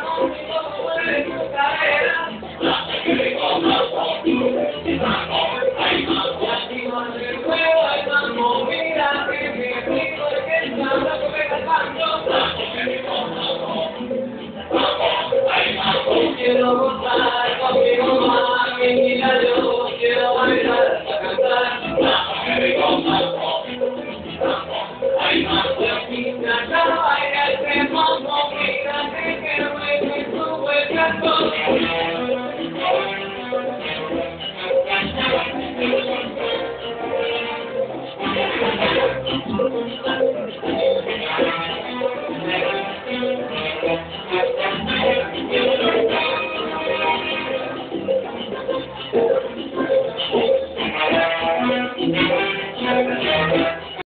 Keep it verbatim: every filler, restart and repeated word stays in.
Quiero gozar contigo, mami, mira yo quiero bailar hasta cantar. Mira, cada baila el cremoso, mira que quiero que sube el canto. Thank you.